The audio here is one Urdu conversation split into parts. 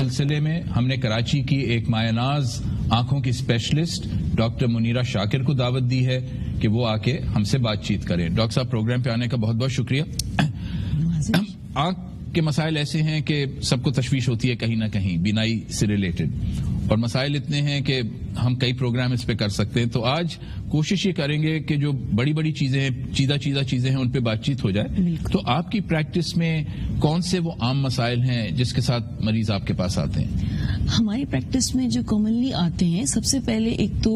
سلسلے میں ہم نے کراچی کی ایک مایہ ناز آنکھوں کی اسپیشلسٹ ڈاکٹر منیرہ شاکر کو دعوت دی ہے کہ وہ آ کے ہم سے بات چیت کریں. ڈاکٹر صاحب پروگرام پہ آنے کا بہت بہت شکریہ. آنکھ کے مسائل ایسے ہیں کہ سب کو تشویش ہوتی ہے کہیں نہ کہیں بینائی سے ریلیٹڈ, اور مسائل اتنے ہیں کہ ہم کئی پروگرام اس پہ کر سکتے ہیں. تو آج کوشش یہ کریں گے کہ جو بڑی بڑی چیزیں ہیں, چیدہ چیزیں ہیں, ان پہ بات چیت ہو جائے. تو آپ کی پریکٹس میں کون سے وہ عام مسائل ہیں جس کے ساتھ مریض آپ کے پاس آتے ہیں؟ ہماری پریکٹس میں جو کامنلی آتے ہیں, سب سے پہلے ایک تو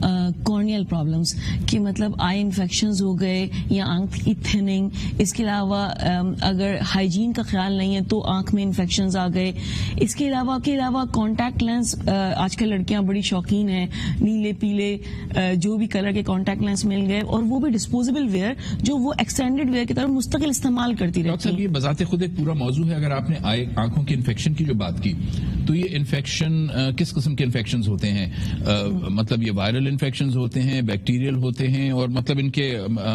کارنیل پرابلمس کہ مطلب آئی انفیکشنز ہو گئے یا آنکھ کی تھننگ. اس کے علاوہ اگر ہائیجین کا خیال نہیں ہے تو آنکھ میں انفیکشنز آ گئے. اس کے علاوہ کانٹیکٹ لینس, آج کل لڑکیاں بڑی شوقین ہیں, نیلے پیلے جو بھی کلر کے کانٹیکٹ لینس مل گئے, اور وہ بھی ڈسپوزیبل ویئر جو وہ ایکسٹینڈیڈ ویئر کی طرف مستقل استعمال کرتی رہتی ہیں. یہ بذات خود ایک پورا موضوع ہے. اگر آپ نے آنکھوں کے انفیکشن کی جو بات کی, تو یہ انفیکشن کس قسم کے انفیکشنز ہوتے ہیں؟ مطلب یہ وائرل انفیکشنز ہوتے ہیں, بیکٹیریل ہوتے ہیں, اور مطلب ان کے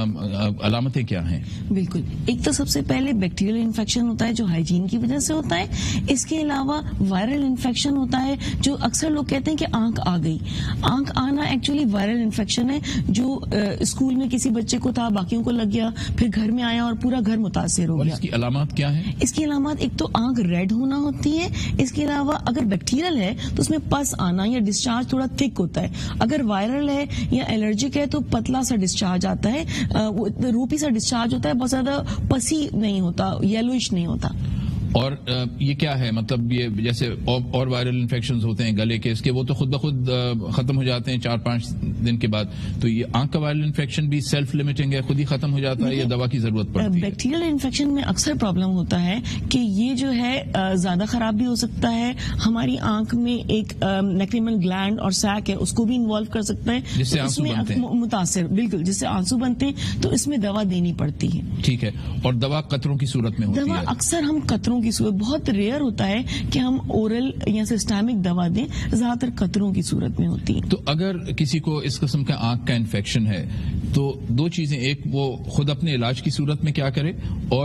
علامتیں کیا ہیں؟ بالکل, ایک تو سب سے پہلے بیکٹیریل انفیکشن ہوتا ہے جو ہائیجین کی وجہ سے ہوتا ہے. اس کے علاوہ وائرل انفیکشن ہوتا ہے جو اکثر لوگ کہتے ہیں کہ آنکھ آ گئی. آنکھ آنا ایکچولی وائرل انفیکشن ہے جو اسکول میں کسی بچے کو تھا, باقیوں کو لگ گیا, پھر گھر میں آیا اور پورا گھر متاثر ہو گیا. اس کی علامات کیا ہیں؟ اس کی علامات ایک تو آنکھ ریڈ ہونا ہوتی ہے. اس کے علاوہ اگر بیکٹیریل ہے تو اس میں پس آنا یا ڈسچارج تھوڑا تھک ہوتا ہے. اگر وائرل ہے یا الرجک ہے تو پتلا سا ڈسچارج آتا ہے, روپی سا ڈسچارج ہوتا ہے, بہت زیادہ پسی نہیں ہوتا, یلوئش نہیں ہوتا. اور یہ کیا ہے مطلب یہ جیسے اور وائرل انفیکشنز ہوتے ہیں گلے کے, اس کے وہ تو خود بخود ختم ہو جاتے ہیں 4-5 دن کے بعد. تو یہ آنکھ کا وائرل انفیکشن بھی سیلف لمیٹنگ ہے, خود ہی ختم ہو جاتا ہے یا دوا کی ضرورت پڑتی ہے؟ بیکٹیریل انفیکشن میں اکثر پرابلم ہوتا ہے کہ یہ جو ہے زیادہ خراب بھی ہو سکتا ہے. ہماری آنکھ میں ایک نیکریمل گلینڈ اور سیک ہے, اس کو بھی انوالو کر سکتا ہے, جس سے آنسو بنتے ہیں. متاثر, بالکل, جس سے آنسو بنتے ہیں, تو اس میں دوا دینی پڑتی ہے. ٹھیک ہے. اور دوا قطروں کی صورت میں ہوتی ہے؟ دوا اکثر ہم قطروں کی صورت, بہت ریئر ہوتا ہے کہ ہم اورل یا سسٹمک دوا دیں, زیادہ تر قطروں کی صورت میں ہوتی ہے. تو اگر کسی کو اس قسم کا آنکھ کا انفیکشن ہے تو دو چیزیں, ایک وہ خود اپنے علاج کی صورت میں کیا کرے,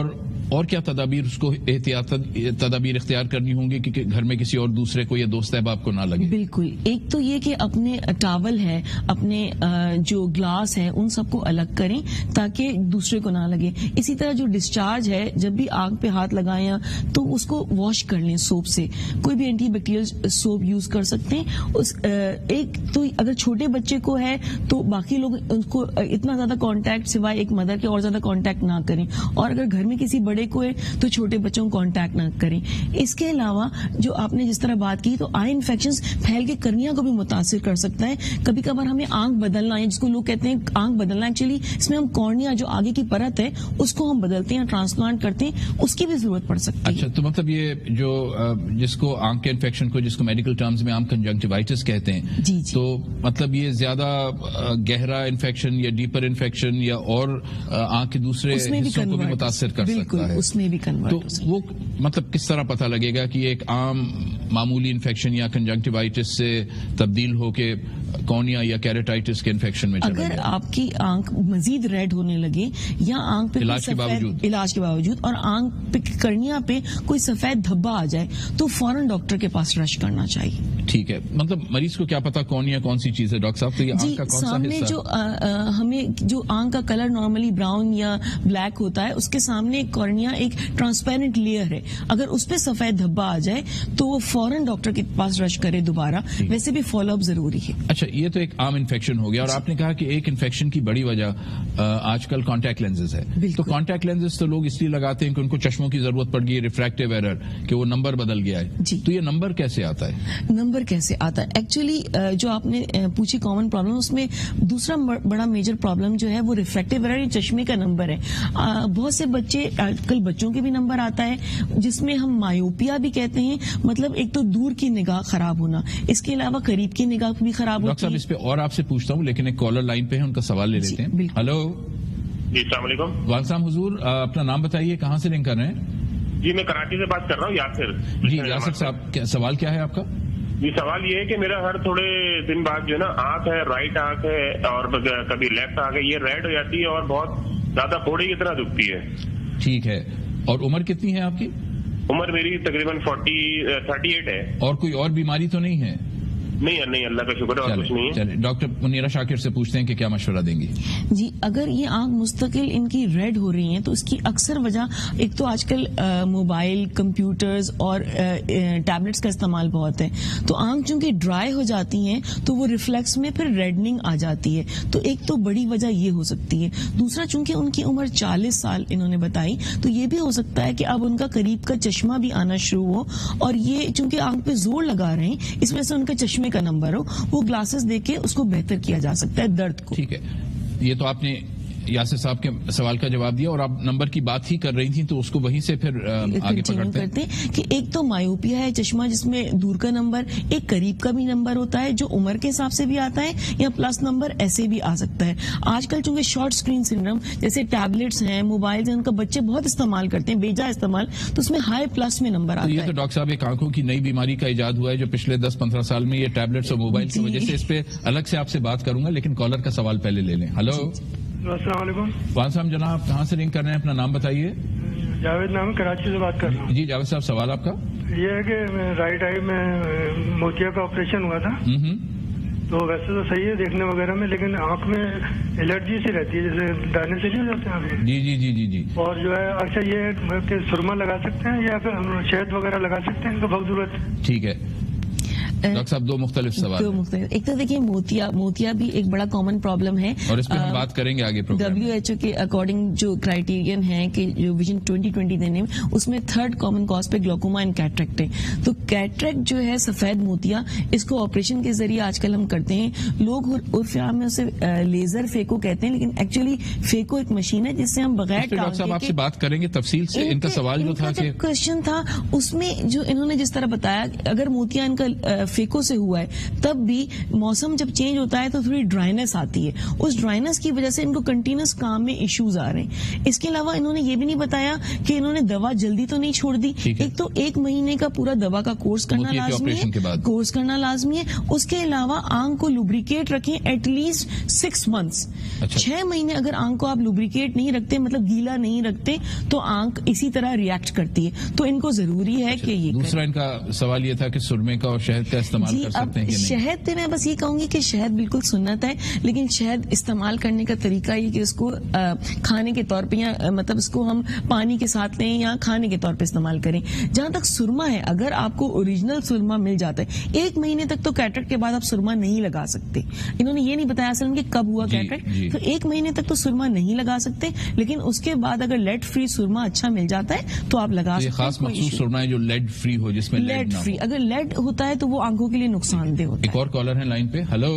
اور کیا تدابیر اس کو تدابیر اختیار کرنی ہوں گی کہ گھر میں کسی اور دوسرے کو یا دوست احباب کو نہ لگے؟ بالکل, ایک تو یہ کہ اپنے ٹاول ہے, اپنے جو گلاس ہے, ان سب کو الگ کریں تاکہ دوسرے کو نہ لگے. اسی طرح جو ڈسچارج ہے, جب بھی آنکھ پہ ہاتھ لگائیں تو اس کو واش کر لیں سوپ سے, کوئی بھی اینٹی بیکٹیریل سوپ یوز کر سکتے ہیں. ایک تو اگر چھوٹے بچے کو ہے تو باقی لوگ ان کو اتنا زیادہ کانٹیکٹ سوائے ایک مدر کے اور زیادہ کانٹیکٹ نہ کریں, اور اگر گھر میں کسی بڑے کو ہے تو چھوٹے بچوں کو کانٹیکٹ نہ کریں. اس کے علاوہ جو آپ نے جس طرح بات کی, تو آئی انفیکشنز پھیل کے کرنیا کو بھی متاثر کر سکتا ہے. کبھی کبھار ہمیں آنکھ بدلنا ہے, جس کو لوگ کہتے ہیں آنکھ بدلنا, ایکچولی اس میں ہم کارنیا جو آگے کی پرت ہے اس کو ہم بدلتے ہیں, ٹرانسپلانٹ کرتے ہیں, اس کی بھی ضرورت پڑ سکتی ہے. اچھا, تو مطلب یہ جو جس کو آنکھ کے انفیکشن کو, جس کو میڈیکل ٹرمز میں عام کنجنکٹیوائٹس کہتے ہیں, جی, تو مطلب یہ زیادہ گہرا انفیکشن یا ڈیپر انفیکشن یا اور آنکھ کے دوسرے حصوں کو بھی متاثر کر سکتا ہے. اس میں بھی کنورٹ. تو وہ مطلب کس طرح پتہ لگے گا کہ ایک عام معمولی انفیکشن یا کنجنکٹیوائٹس سے تبدیل ہو کے کورنیا یا کیراٹائٹس کے انفیکشن میں چلا گیا؟ اگر آپ کی آنکھ مزید ریڈ ہونے لگے یا آنکھ پہ علاج کے باوجود اور آنکھ پہ کرنیا پہ کوئی سفید دھبا آ جائے تو فوراً ڈاکٹر کے پاس رش کرنا چاہیے. ٹھیک ہے. مطلب مریض کو کیا پتا کورنیا کون سی چیز ہے ڈاکٹر صاحب؟ تو یہ آنکھ کا کون سا سامنے جو ہمیں جو آنکھ کا کلر نارملی براؤن یا بلیک ہوتا ہے, اس کے سامنے کورنیا ایک ٹرانسپیرنٹ لیئر ہے. اگر اس پہ سفید دھبا آ جائے تو وہ فوراً ڈاکٹر کے پاس رش کرے دوبارہ. ویسے بھی فالو اپ ضروری ہے. اچھا, یہ تو ایک عام انفیکشن ہو گیا, اور آپ نے کہا کہ ایک انفیکشن کی بڑی وجہ آج کل کانٹیکٹ لینزز ہے. تو کانٹیکٹ لینزز تو لوگ اس لیے لگاتے ہیں کہ ان کو چشموں کی ضرورت پڑ گئی, ریفریکٹیو ایرر, کہ وہ نمبر بدل گیا ہے. تو یہ نمبر کیسے آتا ہے؟ نمبر کیسے آتا ہے, ایکچولی جو آپ نے پوچھی کامن پرابلم, اس میں دوسرا بڑا میجر پرابلم جو ہے وہ ریفریکٹیو ایرر یا چشمے کا نمبر ہے. بہت سے بچے, آج کل بچوں کے بھی نمبر آتا ہے جس میں ہم مایوپیا بھی کہتے ہیں, مطلب ایک تو دور کی نگاہ خراب ہونا, اس کے علاوہ قریب کی نگاہ بھی خراب ہوتی ہے. ڈاکٹر صاحب اس پہ اور آپ سے پوچھتا ہوں, لیکن ایک کالر لائن پہ ہے, ان کا سوال لے لیتے ہیں. ہلو جی, السلام علیکم. وعلیکم السلام حضور, اپنا نام بتائیے, کہاں سے لنک کر رہے ہیں؟ جی, میں کراچی سے بات کر رہا ہوں, یاسر. جی یاسر صاحب, سوال کیا ہے آپ کا؟ جی, سوال یہ ہے کہ میرا ہر تھوڑے دن بعد جو ہے نا آنکھ ہے, رائٹ آنکھ ہے اور کبھی لیفٹ آنکھ ہے, یہ ریڈ ہو جاتی ہے اور بہت زیادہ پھوڑی کی طرح دکھتی ہے. ٹھیک ہے. اور عمر کتنی ہے آپ کی؟ उम्र मेरी तकरीबन 38 है। और कोई और बीमारी तो नहीं है? नहीं, अल्लाह का शुक्र है, और कुछ नहीं है। चलिए डॉक्टर मुनीरा शाकिर से पूछते हैं कि क्या मशवरा देंगी। जी, अगर ये आंख मुस्तकिल इनकी रेड हो रही है तो इसकी अक्सर वजह, एक तो आजकल मोबाइल, कंप्यूटर्स और टैबलेट्स का इस्तेमाल बहुत है, तो आंख चूंकि ड्राई हो जाती हैं तो वो रिफ्लेक्स में फिर रेडनिंग आ जाती है, तो एक तो बड़ी वजह ये हो सकती है। दूसरा, चूंकि उनकी उम्र 40 साल इन्होंने बताई, तो ये भी हो सकता है कि अब उनका करीब का चश्मा भी आना शुरू हो, और ये चूंकि आंख पे जोर लगा रहे हैं इस वजह से उनका चश्मे का नंबर हो, वो ग्लासेस देके उसको बेहतर किया जा सकता है दर्द को। ठीक है, ये तो आपने यासिर साहब के सवाल का जवाब दिया, और आप नंबर की बात ही कर रही थी तो उसको वहीं से फिर आगे पकड़ते हैं कि एक तो मायोपिया है, चश्मा जिसमें दूर का नंबर, एक करीब का भी नंबर होता है जो उम्र के हिसाब से भी आता है, या प्लस नंबर ऐसे भी आ सकता है। आजकल चूंकि शॉर्ट स्क्रीन सिंड्रोम जैसे टैबलेट्स हैं, मोबाइल हैं, उनका बच्चे बहुत इस्तेमाल करते हैं, बेजा इस्तेमाल, तो उसमें हाई प्लस में नंबर आता है। ये तो डॉक्टर साहब एक आंखों की नई बीमारी का इजाद हुआ है जो पिछले 10-15 साल में, ये टैबलेट्स और मोबाइल की वजह से। इस पे अलग से आपसे बात करूंगा, लेकिन कॉलर का सवाल पहले ले लें। हेलो, अस्सलाम वालेकुम। वालेकुम जनाब, आप कहाँ से रिंग कर रहे हैं? अपना नाम बताइए। जावेद नाम, कराची से बात कर रहा हूँ। जी जावेद साहब, सवाल आपका? ये है कि राइट आई में मोतिया का ऑपरेशन हुआ था, तो वैसे तो सही है देखने वगैरह में, लेकिन आंख में एलर्जी सी रहती है, जैसे दाने से नहीं हो जाते हैं। जी जी जी जी जी। और जो है, अच्छा ये है कि सुरमा लगा सकते हैं या फिर हम शहद वगैरह लगा सकते हैं, इनको बहुत जरूरत। ठीक है डॉक्टर साहब, दो मुख्तलिफ सवाल। एक तो देखिए मोतिया भी एक बड़ा कॉमन प्रॉब्लम है, और इस पर हम बात करेंगे आगे प्रोग्राम में। WHO के अकॉर्डिंग जो क्राइटेरियन है कि जो विजन 2020 देने में, उसमें 3rd कॉमन कॉज पे ग्लोकोमा एंड कैटरेक्ट है। तो कैटरेक्ट जो है सफेद मोतिया, इसको ऑपरेशन के जरिए आजकल हम करते हैं। लोग उर्फ आम में उसे लेजर फेको कहते हैं, लेकिन एक्चुअली फेको एक मशीन है जिससे हम बगैर डॉक्टर साहब आपसे बात करेंगे तफसील से। इनका सवाल जो था कि क्वेश्चन था उसमें जो इन्होंने जिस तरह बताया, अगर मोतिया इनका फेको से हुआ है, तब भी मौसम जब चेंज होता है तो थोड़ी ड्राइनेस आती है, उस ड्राइनेस की वजह से इनको कंटिन्यूस काम में इश्यूज आ रहे हैं। इसके अलावा इन्होंने ये भी नहीं बताया कि इन्होंने दवा जल्दी तो नहीं छोड़ दी। एक तो 1 महीने का पूरा दवा का कोर्स करना लाजमी है, उसके अलावा आंख को लुब्रिकेट रखें एटलीस्ट 6 मंथ्स। 6 महीने अगर आंख को आप लुब्रिकेट नहीं रखते, मतलब गीला नहीं रखते, तो आंख इसी तरह रिएक्ट करती है, तो इनको जरूरी है कि ये। दूसरा इनका सवाल ये था कि सुरमे का और शहद का इस्तेमाल कर सकते हैं कि नहीं? शहद पे मैं बस ये कहूंगी कि शहद बिल्कुल सुन्नत है, लेकिन शहद इस्तेमाल करने का तरीका ये कि उसको खाने के तौर पे, या मतलब इसको हम पानी के साथ लें या खाने के तौर पे इस्तेमाल करें। जहां तक सुरमा है, अगर आपको ओरिजिनल सुरमा मिल जाता है, 1 महीने तक तो कैटरेक्ट के बाद आप सुरमा नहीं लगा सकते। इन्होंने ये नहीं बताया असल में कब हुआ कैटरेक्ट, तो 1 महीने तक तो सुरमा नहीं लगा सकते, लेकिन उसके बाद अगर लेड फ्री सुरमा अच्छा मिल जाता है तो आप लगा सकते हैं। खास मखसूस सुरमा है जो लेड फ्री हो, जिसमें लेड फ्री, अगर लेड होता है तो वो आंखों के लिए नुकसानदेह होता है। एक और कॉलर है लाइन पे। हेलो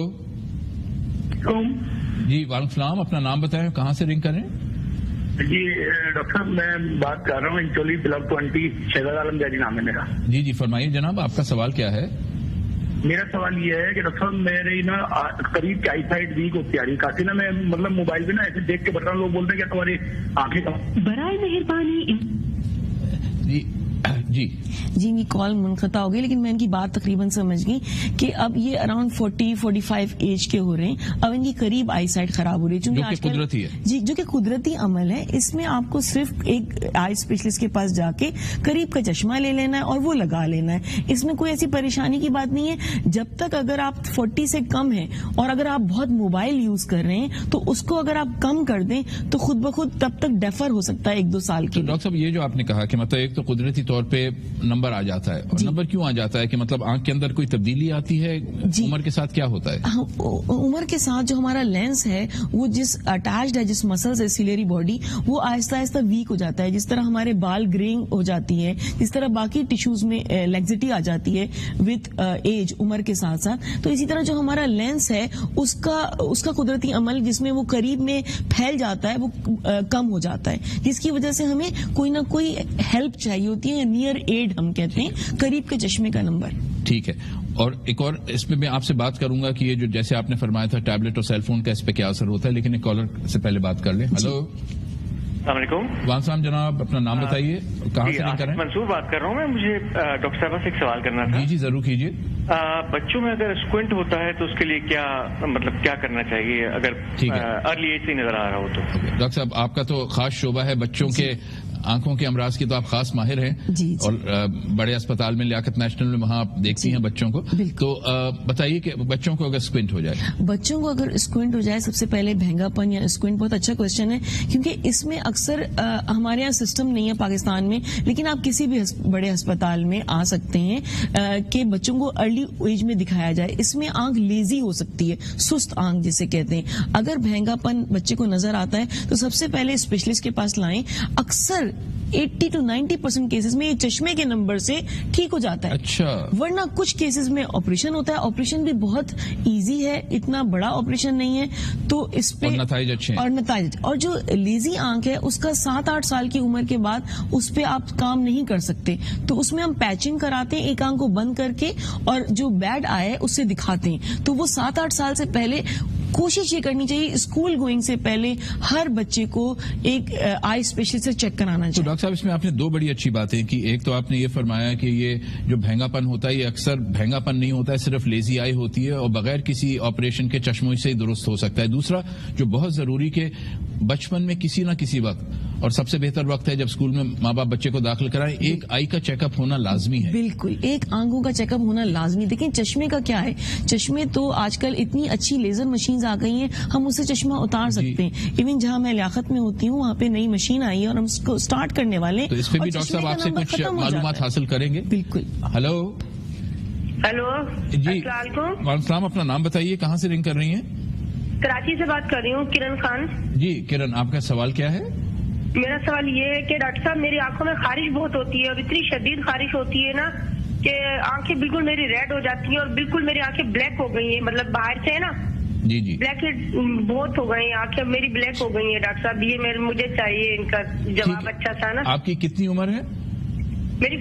जी, वालेकुम सलाम, अपना नाम बताएं, कहाँ से रिंग करें? जी डॉक्टर साहब, मैं बात कर रहा हूँ इंचोली ब्लॉक 20, शहजाद आलम जैदी नाम है मेरा। जी जी फरमाइए जनाब, आपका सवाल क्या है? मेरा सवाल ये है कि डॉक्टर साहब, मेरी ना करीब की आईसाइट वीक होती आ रही काफी ना, मैं मतलब मोबाइल पे ना ऐसे देख के बता रहा हूँ, लोग बोलते हैं कि तुम्हारी आंखें बराए मेहरबानी। जी मेरी कॉल मुनक़ता हो गई, लेकिन मैं इनकी बात तकरीबन समझ गई कि अब ये अराउंड 40-45 एज के हो रहे हैं, अब इनकी करीब आई साइट खराब हो रही है, जो कि कुदरती है। जी, जो कि कुदरती अमल है। इसमें आपको सिर्फ एक आई स्पेशलिस्ट के पास जाके करीब का चश्मा ले लेना है और वो लगा लेना है। इसमें कोई ऐसी परेशानी की बात नहीं है। जब तक अगर आप 40 से कम है और अगर आप बहुत मोबाइल यूज कर रहे हैं तो उसको अगर आप कम कर दें तो खुद ब खुद तब तक डेफर हो सकता है 1-2 साल के। डॉक्टर साहब, ये जो आपने कहा कि मतलब एक तो कुदरती तौर पे नंबर आ जाता है, और नंबर क्यों आ जाता है कि मतलब आंख के अंदर कोई तब्दीली आती है? उम्र के साथ क्या होता है? उम्र के साथ जो हमारा लेंस है वो जिस अटैच्ड है, जिस मसल्स है सिलेरी बॉडी, वो आहिस्ता आहिस्ता वीक हो जाता है। जिस तरह हमारे बाल ग्रेइंग हो जाती है, जिस तरह बाकी टिश्यूज में लेक्सिटी आ जाती है विद एज, उम्र के साथ साथ, तो इसी तरह जो हमारा लेंस है उसका कुदरती अमल जिसमें वो करीब में फैल जाता है वो कम हो जाता है, जिसकी वजह से हमें कोई ना कोई हेल्प चाहिए होती है, नियर एड हम कहते हैं, करीब के चश्मे का नंबर। ठीक है, और एक और इसमें मैं आपसे बात करूंगा कि ये जो जैसे आपने फरमाया था टैबलेट और सेलफोन का, इस पे क्या असर होता है, लेकिन एक कॉलर से पहले बात कर लें। हेलो वालेकुम जनाब, अपना नाम बताइए, कहाँ से रिंग कर रहे हैं? मंसूर बात कर रहा हूँ मैं। मुझे डॉक्टर साहब से एक सवाल करना था। जी जी जरूर कीजिए। बच्चों में अगर स्क्विंट होता है तो उसके लिए क्या करना चाहिए अगर अर्ली एज से नजर आ रहा हो तो? डॉक्टर साहब, आपका तो खास शोबा है बच्चों के آنکھوں کے امراض کی تو آپ خاص ماہر ہیں جی اور بڑے اسپتال میں لیاقت نیشنل میں وہاں آپ دیکھتی ہیں بچوں کو. تو بتائیے کہ بچوں کو اگر اسکوینٹ ہو جائے, بچوں کو اگر اسکوینٹ ہو جائے, سب سے پہلے بھینگا پن یا اسکوینٹ بہت اچھا کوشچن ہے, کیونکہ اس میں اکثر ہمارے یہاں سسٹم نہیں ہے پاکستان میں, لیکن آپ کسی بھی بڑے اسپتال میں آ سکتے ہیں کہ بچوں کو ارلی ایج میں دکھایا جائے. اس میں آنکھ لیزی ہو سکتی ہے, سست آنکھ جسے کہتے ہیں. اگر بھینگا پن بچے کو نظر آتا ہے تو سب سے پہلے اسپیشلسٹ کے پاس لائیں. اکثر 80 to 90% کیسز میں یہ چشمے کے نمبر سے ٹھیک ہو جاتا ہے. اچھا. ورنہ کچھ کیسز میں آپریشن ہوتا ہے, آپریشن بھی بہت ایزی ہے, اتنا بڑا آپریشن نہیں ہے. تو اس پہ نتائج اچھے اور نتائج, اور جو لیزی آنکھ ہے اس کا 7-8 سال کی عمر کے بعد اس پہ آپ کام نہیں کر سکتے, تو اس میں ہم پیچنگ کراتے ہیں ایک آنکھ کو بند کر کے, اور جو بیڈ آئے اس سے دکھاتے ہیں. تو وہ 7-8 سال سے پہلے کوشش یہ کرنی چاہیے اسکول گوئنگ سے پہلے ہر بچے کو ایک آئی اسپیشلسٹ سے چیک کرانا چاہیے. ڈاکٹر صاحب اس میں آپ نے 2 بڑی اچھی باتیں کی. ایک تو آپ نے یہ فرمایا کہ یہ جو بھینگا پن ہوتا ہے یہ اکثر بھینگا پن نہیں ہوتا ہے, صرف لیزی آئی ہوتی ہے اور بغیر کسی آپریشن کے چشموں سے ہی درست ہو سکتا ہے. دوسرا جو بہت ضروری کہ بچپن میں کسی نہ کسی وقت, اور سب سے بہتر وقت ہے جب اسکول میں ماں باپ بچے کو داخل کرائیں, ایک آئی کا چیک اپ ہونا لازمی ہے. بالکل, ایک آنکھوں کا چیک اپ ہونا لازمی. دیکھیں چشمے کا کیا ہے, چشمے تو آج کل اتنی اچھی لیزر مشینز آ گئی ہیں, ہم اسے چشمہ اتار سکتے ہیں. ایون جہاں میں لیاقت میں ہوتی ہوں وہاں پہ نئی مشین آئی ہے اور ہم اس کو اسٹارٹ کرنے والے ہیں. تو اس پہ بھی ڈاکٹر صاحب آپ سے کچھ معلومات حاصل کریں گے. بالکل. ہیلو جی السلام علیکم. وعلیکم السلام. اپنا نام بتائیے, کہاں سے رنگ کر رہی ہیں؟ کراچی سے بات کر رہی ہوں, کرن خان. جی کرن, آپ کا سوال کیا ہے؟ میرا سوال یہ ہے کہ ڈاکٹر صاحب میری آنکھوں میں خارش بہت ہوتی ہے, اور اتنی شدید خارش ہوتی ہے نا کہ آنکھیں بالکل میری ریڈ ہو جاتی ہیں, اور بالکل میری آنکھیں بلیک ہو گئی ہیں, مطلب باہر سے ہے نا جی جی بلیک بہت ہو گئی ہیں آنکھیں میری, بلیک ہو گئی ہیں. ڈاکٹر صاحب یہ مجھے چاہیے ان کا جواب اچھا سا نا. آپ کی کتنی عمر ہے؟ میری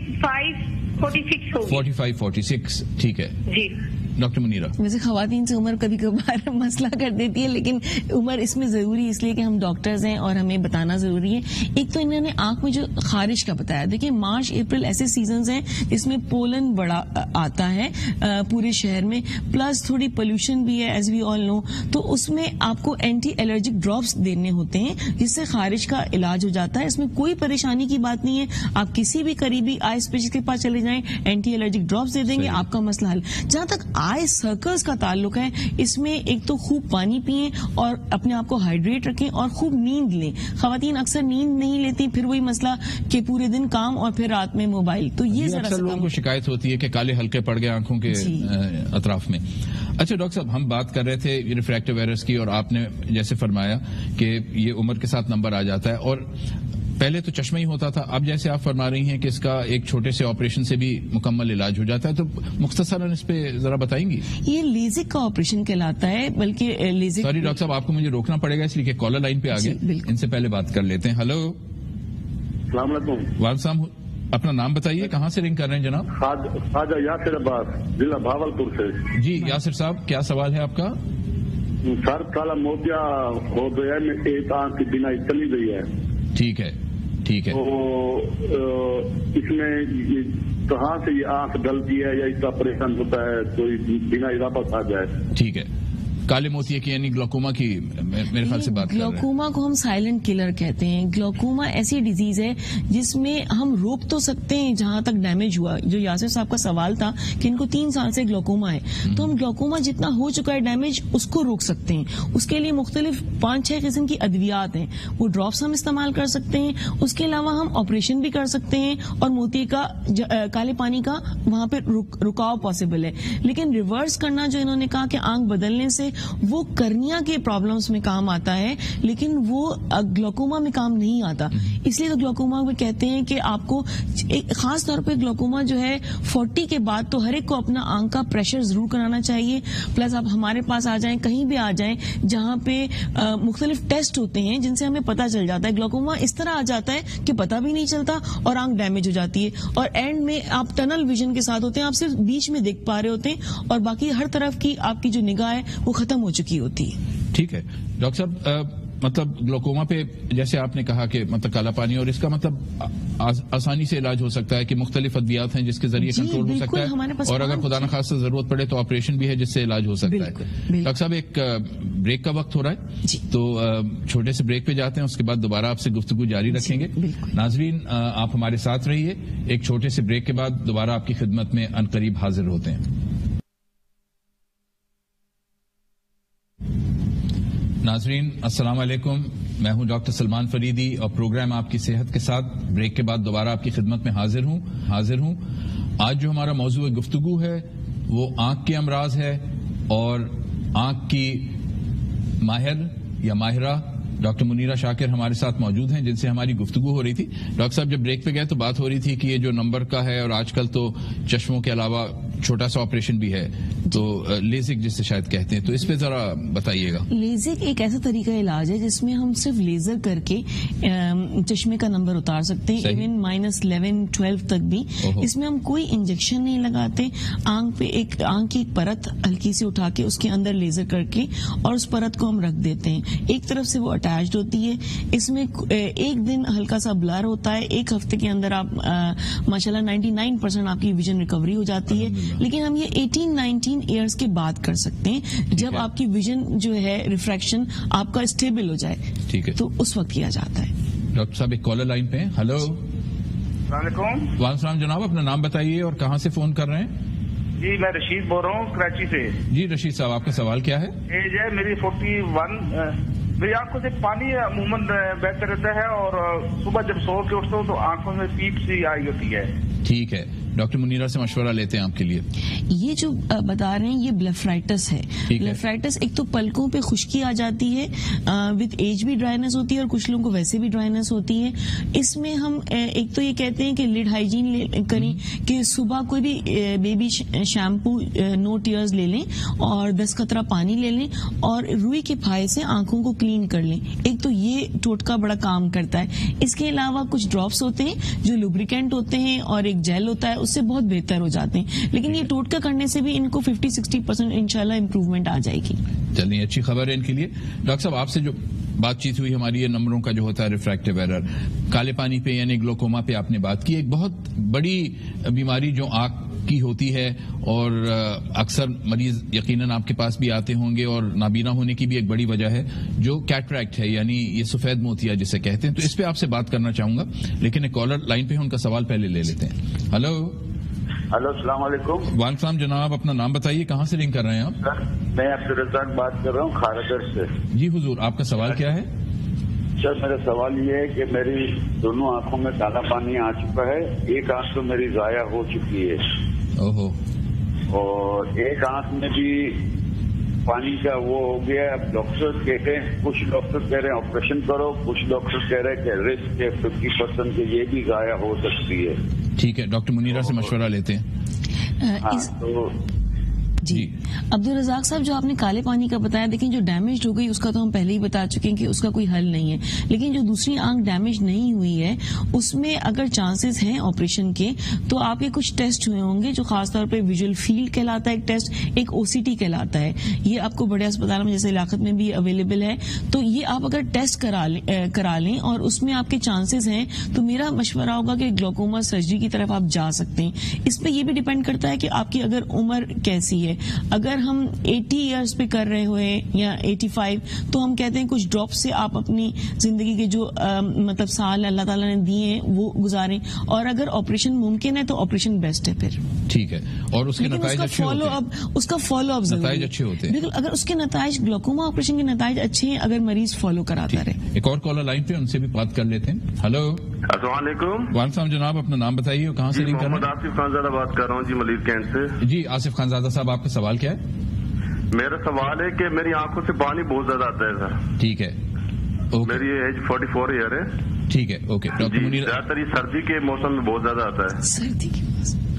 45-46 ہوگی. 45-46 ٹھیک ہے. جی ڈاکٹر منیرہ. ویسے خواتین سے عمر کبھی کبھار مسئلہ کر دیتی ہے, لیکن عمر اس میں ضروری اس لیے کہ ہم ڈاکٹرز ہیں اور ہمیں بتانا ضروری ہے. ایک تو انہوں نے آنکھ میں جو خارش کا بتایا, دیکھیں مارچ اپریل ایسے سیزنز ہیں جس میں پولن بڑا آتا ہے پورے شہر میں, پلس تھوڑی پولوشن بھی ہے ایز وی آل نو, تو اس میں آپ کو اینٹی الرجک ڈراپس دینے ہوتے ہیں جس سے خارش کا علاج ہو جاتا ہے. اس میں کوئی پریشانی کی بات نہیں ہے, آپ کسی بھی قریبی آئی اسپیشلسٹ کے پاس چلے جائیں, اینٹی الرجک ڈراپس دے دیں گے, آپ کا مسئلہ حل. جہاں تک آئی سرکلز کا تعلق ہے, اس میں ایک تو خوب پانی پئیں اور اپنے آپ کو ہائیڈریٹ رکھیں اور خوب نیند لیں. خواتین اکثر نیند نہیں لیتی, پھر وہی مسئلہ کہ پورے دن کام اور پھر رات میں موبائل, تو یہ ذرا لوگوں کو شکایت ہوتی ہے کہ کالے ہلکے پڑ گئے آنکھوں کے اطراف میں. اچھا ڈاکٹر صاحب, ہم بات کر رہے تھے ریفریکٹیو ایررز کی, اور آپ نے جیسے فرمایا کہ یہ عمر کے ساتھ نمبر آ جاتا ہے, اور پہلے تو چشمہ ہی ہوتا تھا, اب جیسے آپ فرما رہی ہیں کہ اس کا ایک چھوٹے سے آپریشن سے بھی مکمل علاج ہو جاتا ہے, تو مختصراً اس پہ ذرا بتائیں گی. یہ لیزک کا آپریشن کہلاتا ہے, بلکہ لیزک. سوری ڈاکٹر صاحب, آپ کو مجھے روکنا پڑے گا اس لیے کہ کالر لائن پہ آگے, ان سے پہلے بات کر لیتے ہیں. ہلو السلام علیکم. وعلیکم السلام. اپنا نام بتائیے, کہاں سے رنگ کر رہے ہیں جناب؟ خواجہ یاسر عباس, ضلع بھاولپور سے. جی یاسر صاحب, کیا سوال ہے آپ کا؟ سر کالا موتیا ہو گیا ہے, ایک آنکھ کی بینائی چلی گئی ہے. ٹھیک ہے ٹھیک ہے. تو اس میں کہاں سے یہ آنکھ ڈلتی ہے یا اس کا آپریشن ہوتا ہے تو بینائی واپس آ جائے؟ ٹھیک ہے. کالے موتیا کی یعنی گلوکوما کی میرے خیال سے بات کر رہے ہیں. گلوکوما کو ہم سائلنٹ کلر کہتے ہیں. گلوکوما ایسی ڈیزیز ہے جس میں ہم روک تو سکتے ہیں جہاں تک ڈیمیج ہوا. جو یاسر صاحب کا سوال تھا کہ ان کو 3 سال سے گلوکوما ہے, تو ہم گلوکوما جتنا ہو چکا ہے ڈیمیج اس کو روک سکتے ہیں. اس کے لیے مختلف 5-6 قسم کی ادویات ہیں, وہ ڈراپس ہم استعمال کر سکتے ہیں. اس کے علاوہ ہم آپریشن بھی کر سکتے ہیں, اور موتی کا کالے پانی کا وہاں پہ رکاو پاسبل ہے. لیکن ریورس کرنا جو انہوں نے کہا کہ آنکھ بدلنے سے, وہ کرنیا کے پرابلمز میں کام آتا ہے, لیکن وہ گلوکوما میں کام نہیں آتا. اس لیے تو گلوکوما میں کہتے ہیں کہ آپ کو خاص طور پہ گلوکوما جو ہے 40 کے بعد تو ہر ایک کو اپنا آنکھ کا پریشر ضرور کرانا چاہیے. پلس آپ ہمارے پاس آ جائیں, کہیں بھی آ جائیں جہاں پہ مختلف ٹیسٹ ہوتے ہیں جن سے ہمیں پتہ چل جاتا ہے. گلوکوما اس طرح آ جاتا ہے کہ پتہ بھی نہیں چلتا اور آنکھ ڈیمیج ہو جاتی ہے, اور اینڈ میں آپ ٹنل ویژن کے ساتھ ہوتے ہیں, آپ صرف بیچ میں دیکھ پا رہے ہوتے ہیں اور باقی ہر طرف کی آپ کی جو نگاہ ہے وہ ختم ہو چکی ہوتی ہے. ٹھیک ہے ڈاکٹر صاحب, مطلب گلوکوما پہ جیسے آپ نے کہا کہ مطلب کالا پانی، اور اس کا مطلب آسانی سے علاج ہو سکتا ہے کہ مختلف ادویات ہیں جس کے ذریعے کنٹرول ہو سکتا ہے، اور اگر خدا نخواستہ ضرورت پڑے تو آپریشن بھی ہے جس سے علاج ہو سکتا ہے. ڈاکٹر صاحب ایک بریک کا وقت ہو رہا ہے تو چھوٹے سے بریک پہ جاتے ہیں، اس کے بعد دوبارہ آپ سے گفتگو جاری رکھیں گے. ناظرین آپ ہمارے ساتھ رہیے، ایک چھوٹے سے بریک کے بعد دوبارہ آپ کی خدمت میں عنقریب حاضر ہوتے ہیں. ناظرین السلام علیکم، میں ہوں ڈاکٹر سلمان فریدی اور پروگرام آپ کی صحت کے ساتھ بریک کے بعد دوبارہ آپ کی خدمت میں حاضر ہوں. آج جو ہمارا موضوع گفتگو ہے وہ آنکھ کے امراض ہے، اور آنکھ کی ماہر یا ماہرہ ڈاکٹر منیرہ شاکر ہمارے ساتھ موجود ہیں جن سے ہماری گفتگو ہو رہی تھی. ڈاکٹر صاحب جب بریک پہ گئے تو بات ہو رہی تھی کہ یہ جو نمبر کا ہے، اور آج کل تو چشموں کے علاوہ چھوٹا سا آپریشن بھی ہے تو لیزک جس سے شاید کہتے ہیں، تو اس پہ ذرا بتائیے گا. لیزک ایک ایسا طریقہ علاج ہے جس میں ہم صرف لیزر کر کے چشمے کا نمبر اتار سکتے ہیں، ایون -11 12 تک بھی. اس میں ہم کوئی انجیکشن نہیں لگاتے، آنکھ کی ایک پرت ہلکی سی اٹھا کے اس کے اندر لیزر کر کے اور اس پرت کو ہم رکھ دیتے ہیں. ایک طرف سے وہ اٹیچڈ ہوتی ہے، اس میں ایک دن ہلکا سا بلر ہوتا ہے، ایک ہفتے کے اندر آپ ماشاءاللہ 99% آپ کی ویژن ریکوری ہو جاتی ہے. لیکن ہم یہ 18-19 ایئرس کے بعد کر سکتے ہیں جب آپ کی ویژن جو ہے ریفریکشن آپ کا اسٹیبل ہو جائے، ٹھیک ہے، تو اس وقت کیا جاتا ہے. ڈاکٹر صاحب ایک کالر لائن پہ ہیں. ہلو، السلام علیکم. وعلیکم السلام جناب، اپنا نام بتائیے اور کہاں سے فون کر رہے ہیں؟ جی میں رشید بول رہا ہوں کراچی سے. جی رشید صاحب آپ کا سوال کیا ہے؟ ایج ہے میری 41. میری آنکھوں سے پانی عموماً بہتا رہتا ہے، اور صبح جب سو کے اٹھتا ہوں تو آنکھوں میں پیپ سی آئی ہوتی ہے. ٹھیک ہے، ڈاکٹر منیرہ سے مشورہ لیتے ہیں آپ کے لیے. یہ جو بتا رہے ہیں یہ بلیفرائٹس ہے. بلیفرائٹس ایک تو پلکوں پہ خشکی آ جاتی ہے، وتھ ایج بھی ڈرائنس ہوتی ہے، اور کچھ لوگوں کو ویسے بھی ڈرائنس ہوتی ہے. اس میں ہم ایک تو یہ کہتے ہیں کہ لڈ ہائیجین کریں، کہ صبح کوئی بھی بیبی شیمپو نو ٹیئرز لے لیں اور 10 قطرہ پانی لے لیں اور روئی کے پھائے سے آنکھوں کو کلین کر لیں. ایک تو یہ ٹوٹکا بڑا کام کرتا ہے. اس کے علاوہ کچھ ڈراپس ہوتے ہیں جو لوبریکینٹ ہوتے ہیں اور ایک جیل ہوتا ہے، اس سے بہت بہتر ہو جاتے ہیں. لیکن یہ ٹوٹکا کرنے سے بھی ان کو 50-60% انشاءاللہ امپروومنٹ آ جائے گی. چلیے اچھی خبر ہے ان کے لیے. ڈاکٹر صاحب آپ سے جو بات چیت ہوئی ہماری، یہ نمبروں کا جو ہوتا ہے ریفریکٹیو ایرر، کالے پانی پہ یعنی گلوکوما پہ آپ نے بات کی. ایک بہت بڑی بیماری جو آنکھ کی ہوتی ہے، اور اکثر مریض یقیناً آپ کے پاس بھی آتے ہوں گے، اور نابینا ہونے کی بھی ایک بڑی وجہ ہے جو کیٹریکٹ ہے، یعنی یہ سفید موتیا جسے کہتے ہیں. تو اس پہ آپ سے بات کرنا چاہوں گا، لیکن ایک کالر لائن پہ ان کا سوال پہلے لے لیتے ہیں. ہلو، السلام علیکم. وعلیکم السلام جناب، اپنا نام بتائیے، کہاں سے رنگ کر رہے ہیں آپ؟ میں عبدالرزاق بات کر رہا ہوں کھارگر سے. جی حضور، آپ کا سوال کیا ہے؟ سر میرا سوال یہ ہے کہ میری دونوں آنکھوں میں کالا پانی آ چکا ہے. ایک آنکھ تو میری ضائع ہو چکی ہے، اور ایک آنکھ میں بھی پانی کا وہ ہو گیا. اب ڈاکٹر کہتے ہیں، کچھ ڈاکٹر کہہ رہے ہیں آپریشن کرو، کچھ ڈاکٹر کہہ رہے ہیں کہ رسک ہے 50% کہ یہ بھی ضائع ہو سکتی ہے. ٹھیک ہے، ڈاکٹر منیرہ سے مشورہ لیتے ہیں. جی عبدالرزاق صاحب، جو آپ نے کالے پانی کا بتایا، دیکھیں جو ڈیمیج ہو گئی اس کا تو ہم پہلے ہی بتا چکے ہیں کہ اس کا کوئی حل نہیں ہے. لیکن جو دوسری آنکھ ڈیمیج نہیں ہوئی ہے اس میں اگر چانسز ہیں آپریشن کے، تو آپ کے کچھ ٹیسٹ ہوئے ہوں گے جو خاص طور پہ ویژول فیلڈ کہلاتا ہے ایک ٹیسٹ، ایک OCT کہلاتا ہے. یہ آپ کو بڑے اسپتالوں میں جیسے لیاقت میں بھی اویلیبل ہے. تو یہ آپ اگر ٹیسٹ کرا لیں اور اس میں آپ کے چانسز ہیں تو میرا مشورہ ہوگا کہ گلوکوما سرجری کی طرف آپ جا سکتے ہیں. اس پہ یہ بھی ڈیپینڈ کرتا ہے کہ آپ کی اگر عمر کیسی ہے. اگر ہم 80 ایئرس پہ کر رہے ہوئے یا 85 تو ہم کہتے ہیں کچھ ڈراپ سے آپ اپنی زندگی کے جو مطلب سال اللہ تعالیٰ نے دیے ہیں وہ گزاریں. اور اگر آپریشن ممکن ہے تو آپریشن بیسٹ ہے پھر. ٹھیک ہے، اور اس کے نتائج اچھے ہوتے ہیں. اس کا فالو اپ نتائج اچھے ہوتے ہیں. بالکل، اگر اس کے نتائج گلوکوما آپریشن کے نتائج اچھے ہیں اگر مریض فالو کراتا رہے. ایک اور کالر لائن پہ، ان سے بھی بات کر لیتے ہیں. ہلو، السلام علیکم. وعلیکم السلام جناب، اپنا نام بتائیے اور کہاں سے رنگ کر رہے ہیں؟ محمد آصف خانزادہ بات کر رہا ہوں جی، ملیر کینٹ سے. جی آصف خانزادہ صاحب، آپ کا سوال کیا ہے؟ میرا سوال ہے کہ میری آنکھوں سے پانی بہت زیادہ آتا ہے سر. ٹھیک ہے، میری ایج 44 ایئر ہے. ٹھیک ہے، اوکے. ڈاکٹر منیرہ، زیادہ تر سردی کے موسم میں بہت زیادہ آتا ہے. سردی کے موسم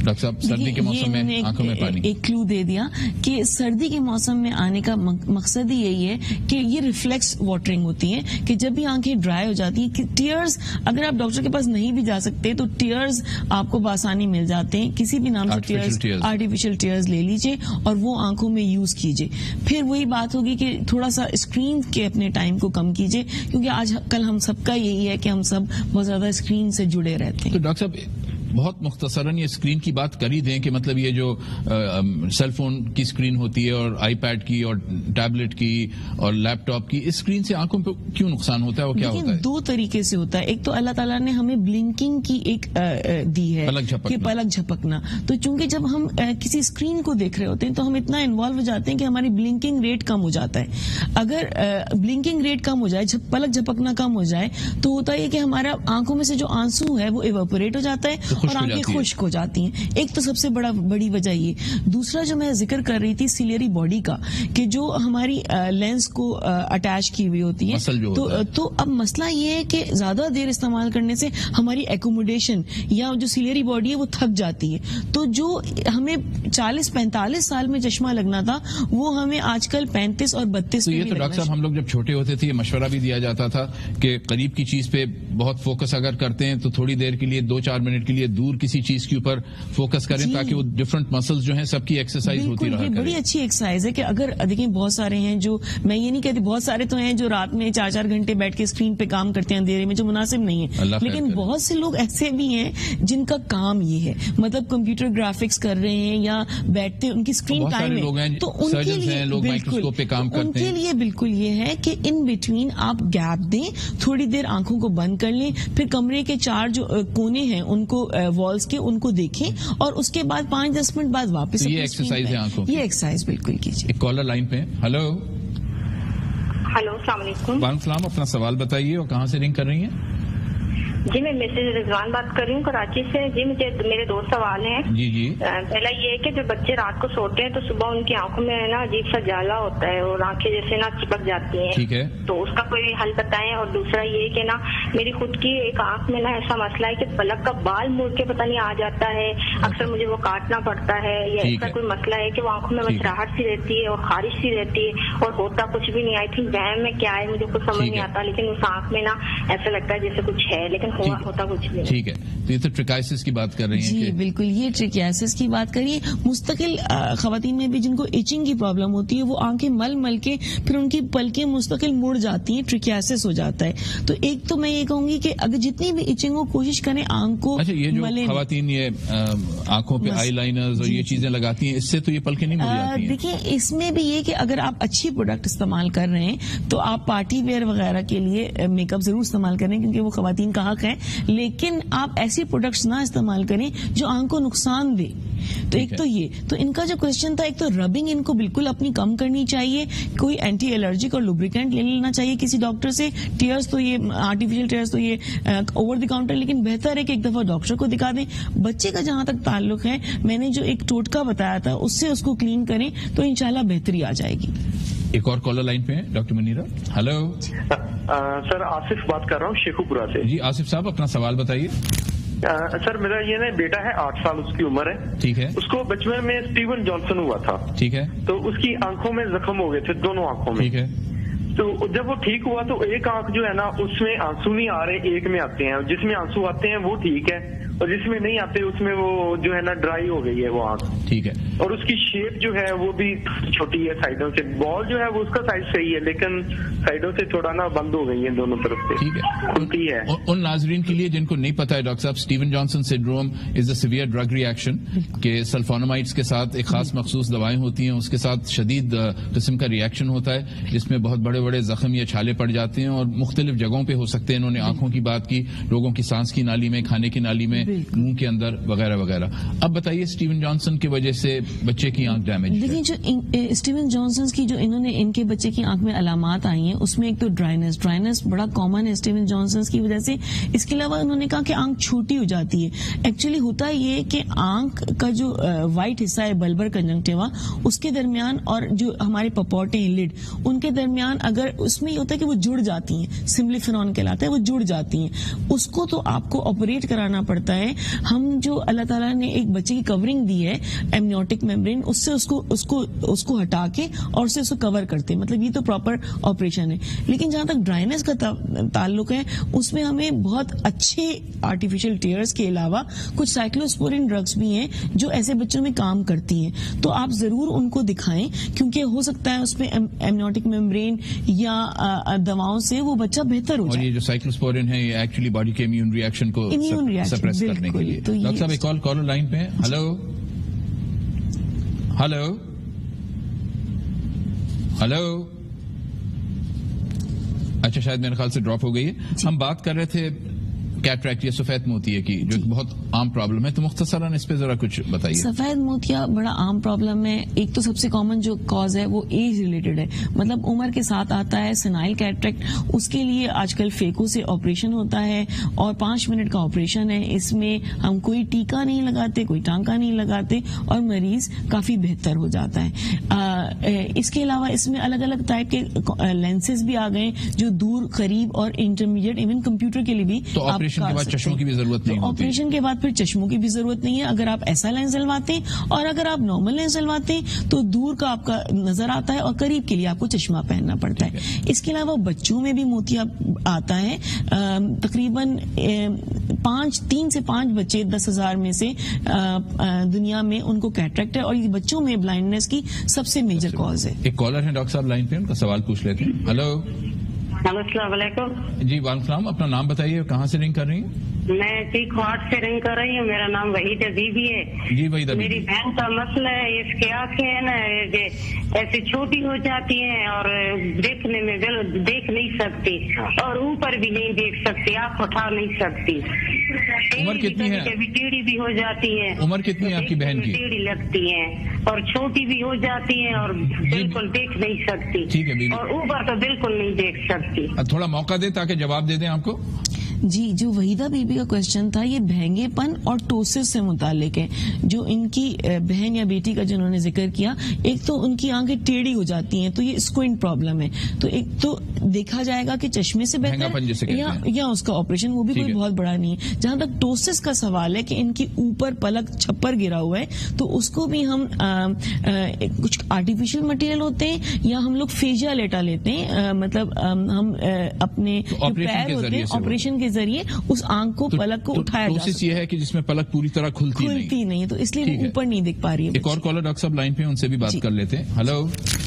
ڈاکٹر صاحب سردی کے موسم میں آنکھوں میں پانی ایک کلو دے دیا کہ سردی کے موسم میں آنے کا مقصد ہی یہی ہے کہ یہ ریفلیکس واٹرنگ ہوتی ہے کہ جب بھی آنکھیں ڈرائی ہو جاتی ہیں, ٹیئرز اگر آپ ڈاکٹر کے پاس نہیں بھی جا سکتے تو ٹیئرز آپ کو بآسانی مل جاتے ہیں, کسی بھی نام سے ٹیئرز, آرٹیفیشل ٹیئرز لے لیجئے اور وہ آنکھوں میں یوز کیجئے. پھر وہی بات ہوگی کہ تھوڑا سا اسکرین کے اپنے ٹائم کو کم کیجئے, کیونکہ آج کل ہم سب کا یہی ہے کہ ہم سب بہت زیادہ اسکرین سے جڑے رہتے ہیں. تو ڈاکٹر صاحب بہت مختصراً یہ اسکرین کی بات کر ہی دیں کہ مطلب یہ جو سیل فون کی اسکرین ہوتی ہے اور آئی پیڈ کی اور ٹیبلٹ کی اور لیپ ٹاپ کی, اس اسکرین سے آنکھوں پہ کیوں نقصان ہوتا ہے اور کیا ہوتا ہے؟ دو طریقے سے ہوتا ہے. ایک تو اللہ تعالیٰ نے ہمیں بلنکنگ کی ایک دی ہے کہ پلک جھپکنا, تو چونکہ جب ہم کسی اسکرین کو دیکھ رہے ہوتے ہیں تو ہم اتنا انوالو ہو جاتے ہیں کہ ہماری بلنکنگ ریٹ کم ہو جاتا ہے. اگر بلنکنگ ریٹ کم ہو جائے, پلک جھپکنا کم ہو جائے, تو ہوتا ہے کہ ہمارا آنکھوں میں سے جو آنسو ہے وہ ایواپوریٹ ہو جاتا ہے اور آنکھیں خشک ہو جاتی ہیں. ایک تو سب سے بڑی وجہ یہ. دوسرا جو میں ذکر کر رہی تھی سیلری باڈی کا, کہ جو ہماری لینس کو اٹیچ کی ہوئی ہوتی ہے, تو اب مسئلہ یہ ہے کہ زیادہ دیر استعمال کرنے سے ہماری ایکوموڈیشن یا جو سیلری باڈی ہے وہ تھک جاتی ہے. تو جو ہمیں 40-45 سال میں چشمہ لگنا تھا وہ ہمیں آج کل 35 اور 32 میں. یہ تو ڈاکٹر صاحب ہم لوگ جب چھوٹے ہوتے تھے یہ مشورہ بھی دیا جاتا تھا کہ قریب کی چیز پہ بہت فوکس اگر کرتے ہیں تو تھوڑی دیر کے لیے 2-4 منٹ کے لیے دور کسی چیز کے اوپر فوکس کریں تاکہ وہ ڈفرنٹ مسلز جو ہیں سب کی ایکسرسائز ہوتی رہا. یہ بڑی اچھی ایکسرسائز ہے کہ اگر دیکھیں بہت سارے ہیں جو, میں یہ نہیں کہتی, بہت سارے تو ہیں جو رات میں 4-4 گھنٹے بیٹھ کے اسکرین پہ کام کرتے ہیں اندھیرے میں, جو مناسب نہیں ہے. لیکن بہت سے لوگ ایسے بھی ہیں جن کا کام یہ ہے, مطلب کمپیوٹر گرافکس کر رہے ہیں یا بیٹھتے ان کی اسکرین ٹائم ہے, تو ان کے لیے بالکل یہ ہے کہ ان بٹوین آپ گیپ دیں, تھوڑی دیر آنکھوں کو بند کر لیں, پھر کمرے کے 4 جو کونے ہیں ان کو والز کے ان کو دیکھیں اور اس کے بعد 5-10 منٹ بعد واپس یہ ایکسرسائز ہے آنکھوں کی. یہ ایکسرسائز بالکل کیجیے. ایک کالر لائن پہ. ہلو السلام علیکم. وعلیکم السلام. اپنا سوال بتائیے اور کہاں سے رنگ کر رہی ہیں؟ جی میں مسز رضوان بات کر رہی ہوں کراچی سے. جی مجھے میرے 2 سوال ہیں. جی پہلا یہ ہے کہ جب بچے رات کو سوتے ہیں تو صبح ان کی آنکھوں میں نا عجیب سا جالا ہوتا ہے اور آنکھیں جیسے نا چپک جاتی ہیں. ٹھیک ہے, تو اس کا کوئی حل بتائیں. اور دوسرا یہ کہ نا میری خود کی ایک آنکھ میں نا ایسا مسئلہ ہے کہ پلک کا بال مڑ کے پتہ نہیں آ جاتا ہے, اکثر مجھے وہ کاٹنا پڑتا ہے, یا ایسا کوئی مسئلہ ہے کہ وہ آنکھوں میں مسراہٹ سی رہتی ہے اور خارش سی رہتی ہے اور ہوتا کچھ بھی نہیں. آئی تھنک وہم میں کیا ہے مجھے کچھ سمجھ نہیں آتا, لیکن اس آنکھ میں نا ایسا لگتا ہے جیسے کچھ ہے لیکن ہوتا کچھ. ٹھیک ہے, تو یہ تو ٹریکائسس کی بات کر رہی ہیں. جی بالکل, یہ ٹریکائسس کی بات کریے. مستقل خواتین میں بھی جن کو ایچنگ کی پرابلم ہوتی ہے وہ آنکھیں مل کے پھر ان کی پلکیں مستقل مڑ جاتی ہیں, ٹریکائسس ہو جاتا ہے. تو ایک تو میں یہ کہوں گی کہ اگر جتنی بھی ایچنگ ہو کوشش کریں آنکھ کو. اچھا, یہ جو خواتین یہ آنکھوں پہ آئی لائنرز اور یہ چیزیں لگاتی ہیں, اس سے تو یہ پلکیں نہیں مڑ جاتی ہیں؟ دیکھیں اس میں بھی یہ کہ اگر آپ اچھی پروڈکٹ استعمال کر رہے ہیں تو آپ پارٹی ویئر وغیرہ کے لیے میک اپ ضرور استعمال کریں کیونکہ وہ خواتین کا حق ہے, لیکن آپ ایسی پروڈکٹس نہ استعمال کریں جو آنکھ کو نقصان دے. تو ایک تو یہ, تو ان کا جو کوشچن تھا, ایک تو ربنگ ان کو بالکل اپنی کم کرنی چاہیے, کوئی اینٹی الرجک اور لوبریکینٹ لے لینا چاہیے کسی ڈاکٹر سے. ٹیئرز تو یہ آرٹیفیشل ٹیئرز تو یہ اوور دی کاؤنٹر, لیکن بہتر ہے کہ ایک دفعہ ڈاکٹر کو دکھا دیں. بچے کا جہاں تک تعلق ہے, میں نے جو ایک ٹوٹکا بتایا تھا اس سے اس کو کلین کریں تو انشاءاللہ بہتری آ جائے گی. ایک اور کالر لائن پہ ہے, doctor Munira. Hello sir, Asif بات کر رہا ہوں شیخو پورا سے. جی آصف صاحب اپنا سوال بتائیے. سر میرا یہ نا بیٹا ہے 8 سال اس کی عمر ہے. ٹھیک ہے. اس کو بچپن میں اسٹیون جانسن ہوا تھا. ٹھیک ہے. تو اس کی آنکھوں میں زخم ہو گئے تھے, دونوں آنکھوں میں. ٹھیک ہے. تو جب وہ ٹھیک ہوا تو ایک آنکھ جو ہے نا اس میں آنسو نہیں آ رہے, ایک میں آتے ہیں. جس میں آنسو آتے ہیں وہ ٹھیک ہے اور جس میں نہیں آتے اس میں وہ جو ہے نا ڈرائی ہو گئی ہے وہ آنکھ. ٹھیک ہے. اور اس کی شیپ جو ہے وہ بھی چھوٹی ہے سائڈوں سے. بال جو ہے وہ اس کا سائز صحیح ہے لیکن سائڈوں سے تھوڑا نا بند ہو گئی ہے دونوں طرف سے. ٹھیک ہے. کھلتی ہے. ان ناظرین کے لیے جن کو نہیں پتا ہے ڈاکٹر صاحب, Steven Johnson syndrome is a severe drug reaction کہ سلفونامائڈس کے ساتھ ایک خاص مخصوص دوائیں ہوتی ہیں, اس کے ساتھ شدید قسم کا ری ایکشن ہوتا ہے جس میں بہت بڑے بڑے زخم یا چھالے پڑ جاتے ہیں اور مختلف جگہوں پہ ہو سکتے ہیں. انہوں نے آنکھوں کی بات کی, لوگوں کی سانس کی نالی میں, کھانے کی نالی میں, منہ کے اندر وغیرہ وغیرہ. اب بتائیے اسٹیون جانسن کی وجہ سے بچے کی آنکھ ڈیمیج. لیکن جو اسٹیون جانسن کی جو انہوں نے ان کے بچے کی آنکھ میں علامات آئی ہیں اس میں ایک تو ڈرائنس بڑا کامن ہے اسٹیون جانسن کی وجہ سے. اس کے علاوہ انہوں نے کہا کہ آنکھ چھوٹی ہو جاتی ہے. ایکچولی ہوتا یہ کہ آنکھ کا جو وائٹ حصہ ہے بلبر کنجنکٹیوا اس کے درمیان اور جو ہمارے پپوٹے ہیں لڈ ان کے درمیان اگر اس میں یہ ہوتا ہے کہ وہ جڑ جاتی ہیں, سمبلیفرون کہلاتا ہے, وہ جڑ جاتی ہیں. اس کو تو آپ کو آپریٹ کرانا پڑتا ہے ہے ہم جو اللہ تعالیٰ نے ایک بچے کی کورنگ دی ہے ایمنیوٹک میمبرین، اس سے اس کو ہٹا کے اور اس کو کور کرتے ہیں، مطلب یہ تو پراپر آپریشن ہے. لیکن جہاں تک ڈرائنس کا تعلق ہے اس میں ہمیں بہت اچھے آرٹیفیشل ٹیئرز کے علاوہ کچھ سائکلوسپورین ڈرگس بھی ہیں جو ایسے بچوں میں کام کرتی ہیں. تو آپ ضرور ان کو دکھائیں کیونکہ ہو سکتا ہے اس میں ایمنیوٹک میمبرین یا دواؤں سے وہ بچہ بہتر ہو جائے. اور یہ جو سائکلوسپورین ہے یہ ایکچولی باڈی کے امیون ریئیکشن کو سپریس کرنے کے لیے. ڈاکٹر صاحب ایک کالر لائن پہ ہیں. Hello hello hello. اچھا شاید میرے خیال سے ڈراپ ہو گئی ہے. ہم بات کر رہے تھے کیٹریکٹ یا سفید موتیے کی جو بہت عام پرابلم ہے، تو مختصراً اس پہ ذرا کچھ بتائیے. سفید موتیا بڑا عام پرابلم ہے. ایک تو سب سے کامن جو کاز ہے وہ ایج ریلیٹڈ ہے، مطلب عمر کے ساتھ آتا ہے سینائل کیٹریکٹ. اس کے لیے آج کل فیکو سے آپریشن ہوتا ہے اور 5 منٹ کا آپریشن ہے. اس میں ہم کوئی ٹیکا نہیں لگاتے، کوئی ٹانکا نہیں لگاتے اور مریض کافی بہتر ہو جاتا ہے. اس کے علاوہ اس میں الگ الگ ٹائپ کے لینسز بھی آ گئے جو دور، قریب اور انٹرمیڈیٹ، ایون کمپیوٹر کے لیے بھی. آپریشن کے بعد چشموں کی بھی ضرورت نہیں ہوتی. آپریشن کے بعد پھر چشموں کی بھی ضرورت نہیں ہے اگر آپ ایسا لینس ڈلواتے ہیں، اور اگر آپ نارمل لینس ڈلواتے ہیں تو دور کا آپ کا نظر آتا ہے اور قریب کے لیے آپ کو چشمہ پہننا پڑتا ہے. اس کے علاوہ بچوں میں بھی موتیا آتا ہے. تقریباً 3 سے 5 بچے 10,000 میں سے دنیا میں ان کو کیٹریکٹ ہے اور یہ بچوں میں بلائنڈنس کی سب سے میجر کاز ہے. ایک کالر ہے ڈاکٹر صاحب لائن پہ، ان کا سوال پوچھ لیتے ہیں. ہلو. السلام علیکم. جی وعلیکم السلام. اپنا نام بتائیے، کہاں سے رنگ کر رہی ہیں؟ میں چیخواٹ سے رنگ کر رہی ہوں. میرا نام وحید ابیبی ہے. جی وحید ابیبی. میری بہن کا مسئلہ ہے، اس کی آنکھیں ہیں نا ایسی چھوٹی ہو جاتی ہیں اور دیکھنے میں دیکھ نہیں سکتی اور اوپر بھی نہیں دیکھ سکتی، آنکھ اٹھا نہیں سکتی. عمر کتنی ہے؟ کبھی ٹیڑھی بھی ہو جاتی ہے. عمر کتنی ہے آپ کی بہن کی؟ ٹیڑھی لگتی ہیں اور چھوٹی بھی ہو جاتی ہیں اور بالکل دیکھ نہیں سکتی. ٹھیک ہے بیبی. اور اوپر تو بالکل نہیں دیکھ سکتی. تھوڑا موقع دے تاکہ جواب دے دیں آپ کو. جی جو وحیدہ بی بی کا کوشچن تھا یہ بہنگے پن اور ٹوسس سے متعلق ہے. جو ان کی بہن یا بیٹی کا جنہوں نے ذکر کیا، ایک تو ان کی آنکھیں ٹیڑھی ہو جاتی ہیں تو یہ اسکوئنٹ پرابلم ہے. تو ایک تو دیکھا جائے گا کہ چشمے سے بہتر یا اس کا آپریشن، وہ بھی کوئی بہت بڑا نہیں ہے. جہاں تک ٹوسس کا سوال ہے کہ ان کی اوپر پلک چھپر گرا ہوا ہے تو اس کو بھی ہم کچھ آرٹیفیشل مٹیریل ہوتے ہیں یا ہم لوگ فیجیا لیٹا لیتے ہیں، مطلب ہم اپنے پیر ہوتے ہیں آپریشن کے ذریعے اس آنکھ کو پلک کو اٹھایا جاتا ہے. یہ ہے کہ جس میں پلک پوری طرح کھلتی نہیں ہے تو اس لیے وہ اوپر نہیں دکھ پا رہی ہے. ایک اور کالر ڈاکٹر صاحب لائن پہ، ان سے بھی بات کر لیتے ہیں. ہلو.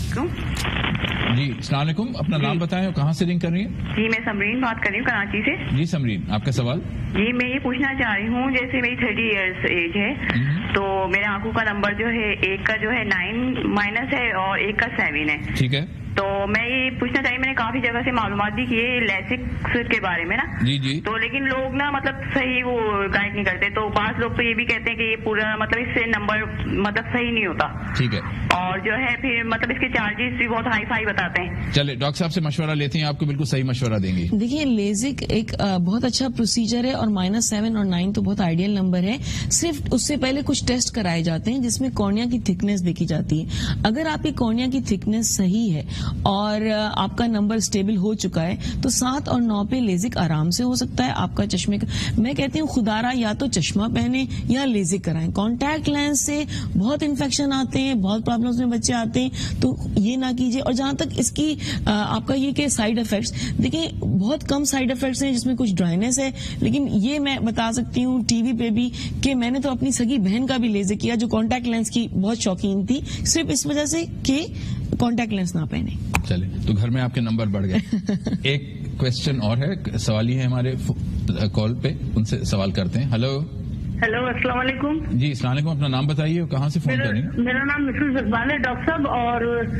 جی السلام علیکم. اپنا نام بتائیں اور کہاں سے رنگ کر رہی ہیں؟ جی میں سمرین بات کر رہی ہوں کراچی سے. جی سمرین، آپ کا سوال. جی میں یہ پوچھنا چاہ رہی ہوں، جیسے میری 30 ایئرس ایج ہے تو میرے آنکھوں کا نمبر جو ہے ایک کا جو ہے 9- ہے اور ایک کا 7 ہے. ٹھیک ہے. تو میں یہ پوچھنا چاہیے، میں نے کافی جگہ سے معلومات بھی کی ہے لیسک کے بارے میں نا. جی جی. تو لیکن لوگ نا مطلب صحیح وہ گائڈ نہیں کرتے. تو بعض لوگ تو یہ بھی کہتے ہیں کہ یہ پورا مطلب اس سے نمبر مطلب صحیح نہیں ہوتا. ٹھیک ہے. اور جو ہے پھر مطلب اس کے چارجز بھی بہت ہائی فائی بتاتے ہیں. چلے ڈاکٹر صاحب سے مشورہ لیتے ہیں، آپ کو بالکل صحیح مشورہ دیں گے. دیکھیے لیزک ایک بہت اچھا پروسیجر ہے اور -7 اور 9 تو بہت آئیڈیل نمبر ہے. صرف اس سے پہلے کچھ ٹیسٹ کرائے جاتے ہیں جس میں کارنیا کی تھکنیس دیکھی جاتی ہے. اگر آپ کی کارنیا کی تھکنیس صحیح ہے اور آپ کا نمبر سٹیبل ہو چکا ہے تو 7 اور 9 پہ لیزک آرام سے ہو سکتا ہے. آپ کا چشمے کا میں کہتی ہوں خدارا یا تو چشمہ پہنے یا لیزک کرائیں. کانٹیکٹ لینس سے بہت انفیکشن آتے ہیں، بہت پرابلمس میں بچے آتے ہیں، تو یہ نہ کیجیے. اور جہاں تک اس کی آپ کا یہ کہ سائیڈ افیکٹس، دیکھیں بہت کم سائیڈ افیکٹس ہیں جس میں کچھ ڈرائنس ہے. لیکن یہ میں بتا سکتی ہوں ٹی وی پہ بھی کہ میں نے تو اپنی سگی بہن کا بھی لیزک کیا جو کانٹیکٹ لینس کی بہت شوقین تھی، صرف اس وجہ سے کہ کانٹیکٹ لینس نہ پہنے. چلے تو گھر میں آپ کے نمبر بڑھ گئے. ایک کوشچن اور ہے، سوالی ہے ہمارے کال پہ، ان سے سوال کرتے ہیں. ہلو. ہیلو السلام علیکم. جی السلام علیکم. اپنا نام بتائیے اور کہاں سے فون کر رہی ہیں؟ میرا نام مسز اقبال ہے ڈاکٹر صاحب، اور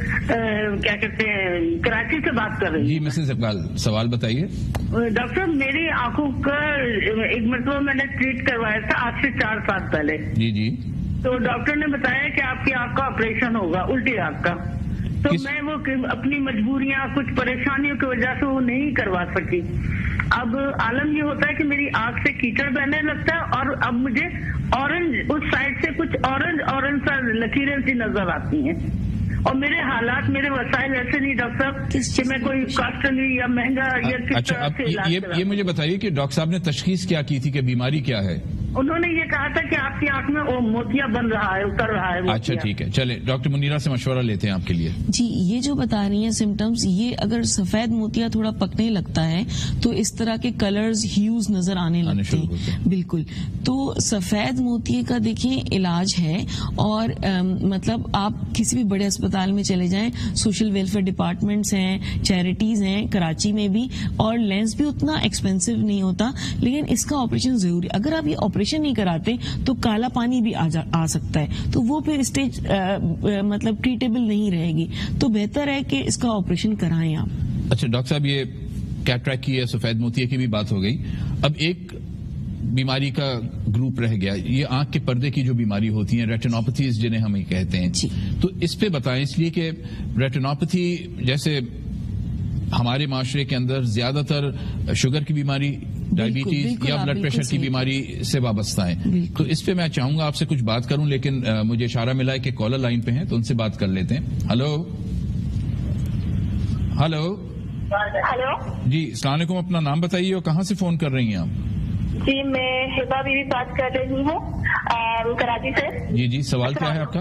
کیا کہتے ہیں کراچی سے بات کر رہی ہوں. جی مسز اقبال، سوال بتائیے. ڈاکٹر صاحب میری آنکھوں کا ایک مرتبہ میں نے ٹریٹ کروایا تھا آج سے 4 سال پہلے. جی جی. تو ڈاکٹر نے بتایا کہ آپ کی آنکھ کا آپریشن ہوگا، الٹی آنکھ کا. تو میں وہ اپنی مجبوریاں کچھ پریشانیوں کی وجہ سے وہ نہیں کروا سکی. اب عالم یہ ہوتا ہے کہ میری آنکھ سے کیچڑ بہنے لگتا ہے اور اب مجھے اورنج اس سائڈ سے کچھ اورنج سا لکیریں سی نظر آتی ہیں. اور میرے حالات، میرے وسائل ایسے نہیں ڈاکٹر صاحب کہ میں کوئی کاسٹلی یا مہنگا یا کس طرح سے علاج. یہ مجھے بتائیے کہ ڈاکٹر صاحب نے تشخیص کیا کی تھی کہ بیماری کیا ہے؟ انہوں نے یہ کہا تھا کہ آپ کی آنکھ میں وہ موتیا بن رہا ہے, اتر رہا ہے. اچھا ٹھیک ہے, چلیں ڈاکٹر منیرہ سے مشورہ لیتے ہیں آپ کے لیے. جی, یہ جو بتا رہی ہیں سمٹمز, یہ اگر سفید موتیا تھوڑا پکنے لگتا ہے تو اس طرح کے کلرز, ہیوز نظر آنے لگتے ہیں. بالکل. تو سفید موتیے کا دیکھیں علاج ہے, اور مطلب آپ کسی بھی بڑے اسپتال میں چلے جائیں, سوشل ویلفیئر ڈپارٹمنٹس ہیں, چیریٹیز ہیں کراچی میں بھی, اور لینس بھی اتنا ایکسپینسو نہیں ہوتا, لیکن اس کا آپریشن ضروری. اگر آپ یہ آپریشن نہیں کراتے تو کالا پانی بھی آ سکتا ہے, تو وہ پھر اسٹیج مطلب ٹریٹیبل نہیں رہے گی, تو بہتر ہے کہ اس کا آپریشن کرائیں آپ. اچھا ڈاکٹر صاحب, یہ کیٹریکٹ کی ہے, سفید موتیے کی بھی بات ہو گئی, اب ایک بیماری کا گروپ رہ گیا, یہ آنکھ کے پردے کی جو بیماری ہوتی ہیں, ریٹینوپیتھیز جنہیں ہم کہتے ہیں. تو اس پہ بتائیں, اس لیے کہ ریٹینوپیتھی جیسے ہمارے معاشرے کے اندر زیادہ تر شوگر کی بیماری, ڈائبٹیز یا بلڈ پریشر کی بیماری سے وابستہ ہیں, تو اس پہ میں چاہوں گا آپ سے کچھ بات کروں, لیکن مجھے اشارہ ملا ہے کہ کالر لائن پہ ہیں, تو ان سے بات کر لیتے ہیں. ہلو ہلو ہلو جی, السلام علیکم, اپنا نام بتائیے اور کہاں سے فون کر رہی ہیں آپ؟ جی, میں ہبا بیوی بات کر رہی ہوں کراچی سے. جی جی, سوال کیا ہے آپ کا؟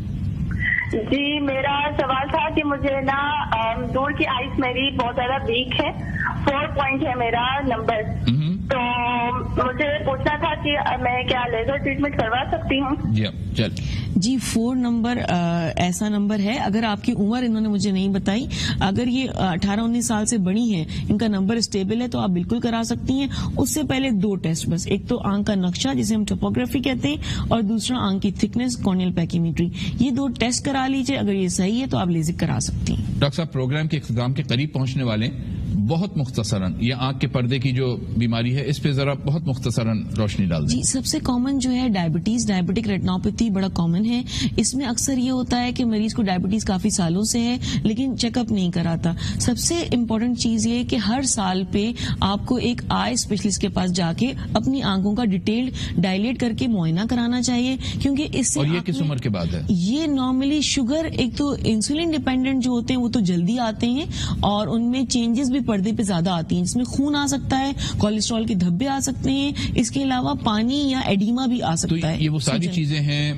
جی, میرا سوال تھا کہ مجھے نا دور کی آئس میری بہت زیادہ ویک ہے, 4 پوائنٹ ہے میرا نمبر, تو مجھے پوچھنا تھا کہ میں کیا لیزر ٹریٹمنٹ کروا سکتی ہوں؟ جی چل. جی, 4 نمبر ایسا نمبر ہے, اگر آپ کی عمر انہوں نے مجھے نہیں بتائی, اگر یہ 18-19 سال سے بڑی ہیں, ان کا نمبر اسٹیبل ہے, تو آپ بالکل کرا سکتی ہیں. اس سے پہلے 2 ٹیسٹ بس, ایک تو آنکھ کا نقشہ جسے ہم ٹوپوگرافی کہتے ہیں, اور دوسرا آنکھ کی تھکنس, کورنیل پیکیمیٹری. یہ 2 ٹیسٹ کرا لیجئے, اگر یہ صحیح ہے تو آپ لیزک کرا سکتی ہیں. ڈاکٹر صاحب, پروگرام کے اختتام کے قریب پہنچنے والے, بہت مختصراً یہ آنکھ کے پردے کی جو بیماری ہے اس پہ ذرا بہت مختصراً روشنی ڈال دیں. جی, سب سے کامن جو ہے ڈائبٹیز, ڈائبٹک ریٹینوپیتھی بڑا کامن ہے. اس میں اکثر یہ ہوتا ہے کہ مریض کو ڈائبٹیز کافی سالوں سے ہے لیکن چیک اپ نہیں کراتا. سب سے امپورٹنٹ چیز یہ کہ ہر سال پہ آپ کو ایک آئی اسپیشلسٹ کے پاس جا کے اپنی آنکھوں کا ڈیٹیلڈ ڈائلیٹ کر کے معائنہ کرانا چاہیے, کیونکہ اس سے. اور یہ کس عمر کے بعد ہے؟ یہ نارملی شوگر, ایک تو انسولین ڈیپینڈنٹ جو ہوتے ہیں وہ تو جلدی آتے ہیں, اور ان میں چینجز بھی پردے پہ زیادہ آتی ہیں, جس میں خون آ سکتا ہے, کولیسٹرول کے دھبے آ سکتے ہیں, اس کے علاوہ پانی یا ایڈیما بھی آ سکتا ہے. یہ وہ ساری چیزیں ہیں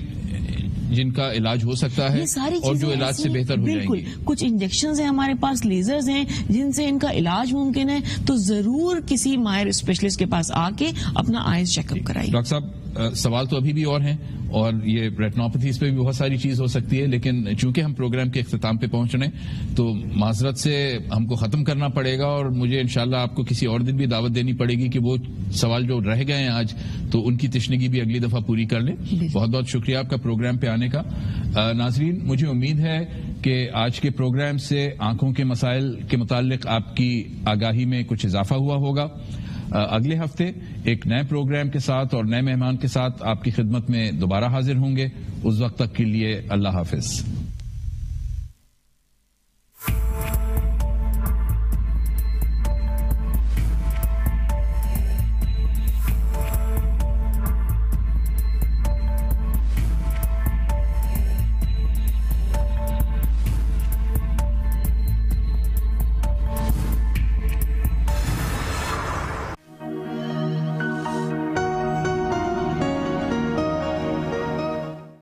جن کا علاج ہو سکتا ہے, اور جو علاج سے بہتر ہو جائیں گی. بالکل, کچھ انجیکشنز ہیں ہمارے پاس, لیزرز ہیں جن سے ان کا علاج ممکن ہے, تو ضرور کسی ماہر اسپیشلسٹ کے پاس آ کے اپنا آئز چیک اپ کرائیے. ڈاکٹر صاحب, سوال تو ابھی بھی اور ہیں, اور یہ ریٹینوپیتھیز پہ بھی بہت ساری چیز ہو سکتی ہے, لیکن چونکہ ہم پروگرام کے اختتام پہ پہنچ رہے ہیں تو معذرت سے ہم کو ختم کرنا پڑے گا, اور مجھے انشاءاللہ آپ کو کسی اور دن بھی دعوت دینی پڑے گی کہ وہ سوال جو رہ گئے ہیں آج, تو ان کی تشنگی بھی اگلی دفعہ پوری کر لیں. بہت بہت شکریہ آپ کا پروگرام پہ آنے کا. ناظرین, مجھے امید ہے کہ آج کے پروگرام سے آنکھوں کے مسائل کے متعلق آپ کی آگاہی میں کچھ اضافہ ہوا ہوگا. اگلے ہفتے ایک نئے پروگرام کے ساتھ اور نئے مہمان کے ساتھ آپ کی خدمت میں دوبارہ حاضر ہوں گے. اس وقت تک کے لیے اللہ حافظ.